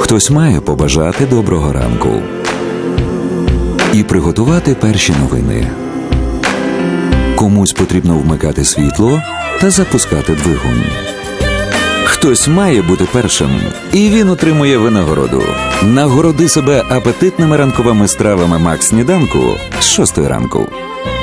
Хтось має побажати доброго ранку і приготувати перші новини. Комусь потрібно вмикати світло та запускати двигун. Хтось має бути першим, і він отримує винагороду. Нагороди себе апетитними ранковими стравами Макс Сніданку з 6 ранку.